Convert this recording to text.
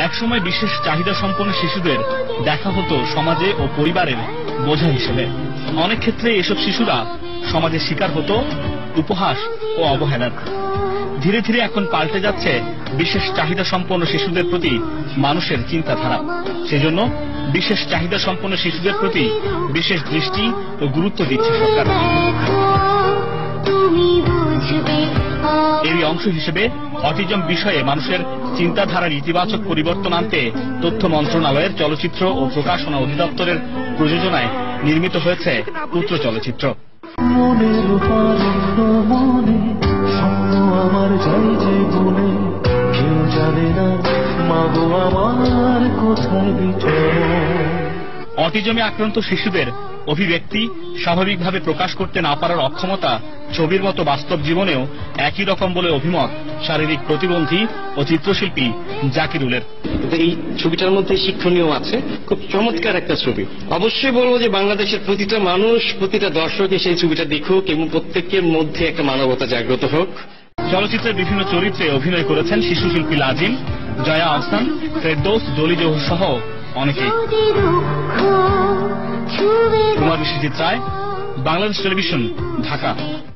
একসময় বিশেষ চাহিদা সম্পন্ন শিশুদের দেখা হতো সমাজে ও পরিবারের বোঝা হিসেবে। অনেক ক্ষেত্রে এসব শিশুরা সমাজের শিকার হতো উপহাস ও অবহেলার। ধীরে ধীরে এখন পাল্টে যাচ্ছে বিশেষ চাহিদা সম্পন্ন শিশুদের প্রতি মানুষের চিন্তাধারা। সেজন্য বিশেষ চাহিদা সম্পন্ন শিশুদের প্রতি বিশেষ দৃষ্টি ও গুরুত্ব দিচ্ছে সরকার। এরই অংশ হিসেবে অটিজম বিষয়ে মানুষের চিন্তাধারার ইতিবাচক পরিবর্তন আনতে তথ্য মন্ত্রণালয়ের চলচ্চিত্র ও প্রকাশনা অধিদপ্তরের প্রযোজনায় নির্মিত হয়েছে পুত্র চলচ্চিত্র। অটিজমে আক্রান্ত শিশুদের অভিব্যক্তি স্বাভাবিকভাবে প্রকাশ করতে না পারার অক্ষমতা ছবির মতো বাস্তব জীবনেও একই রকম বলে অভিমত শারীরিক প্রতিবন্ধী ও চিত্রশিল্পী জাকিরুলের। এই ছবিটার মধ্যে শিক্ষণীয় আছে, খুব চমৎকার একটা ছবি। অবশ্যই বলবো যে বাংলাদেশের প্রতিটা মানুষ, প্রতিটা দর্শক সেই ছবিটা দেখুক এবং প্রত্যেকের মধ্যে একটা মানবতা জাগ্রত হোক। চলচ্চিত্রের বিভিন্ন চরিত্রে অভিনয় করেছেন শিশু শিল্পী লাজিম, জয়া আহসান, ফেরদৌস, জলি জহুর সহ অনেকেই। কুমার বিশ্বজিৎ রায়, বাংলাদেশ টেলিভিশন, ঢাকা।